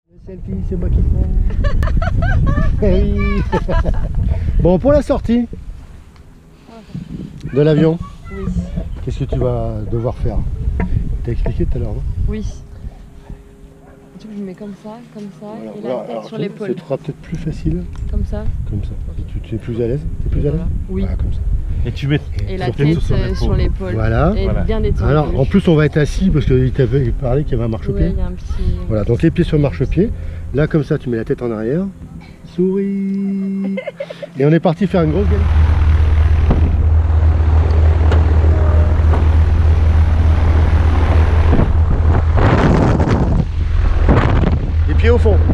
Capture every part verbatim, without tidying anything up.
Le selfie, c'est moi qui fais. Bon, pour la sortie de l'avion, Oui. qu'est-ce que tu vas devoir faire? T'as expliqué tout à l'heure, non? Oui. Tu je mets comme ça, comme ça, Voilà. et la Alors, tête alors, sur tu- l'épaule. Ce sera peut-être plus facile. Comme ça. Comme ça. Ok. Et tu, tu es plus à l'aise? Tu es plus à l'aise? Voilà. Oui. Voilà, comme ça. Et tu mets Et la surtout tête sur euh, l'épaule. sur l'épaule. Voilà. Et Voilà. bien détendue. Alors, en plus, on va être assis parce qu'il t'avait parlé qu'il y avait un ouais, marchepied. il y a un petit... Voilà, donc les pieds sur le marchepied. Là, comme ça, tu mets la tête en arrière. Souris. Et on est parti faire une grosse galette. Les pieds au fond.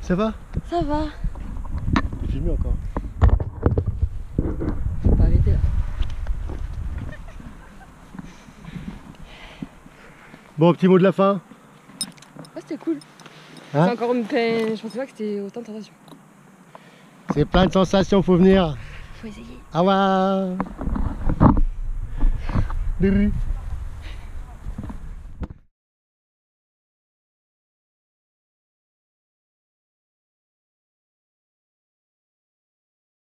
Ça va? Ça va. T'es filmé encore. Faut pas arrêter là. Bon, petit mot de la fin. Ah, c'était cool. Hein? C'est encore une peine. Je pensais pas que c'était autant de sensations. C'est plein de sensations, faut venir. Faut essayer. Au revoir.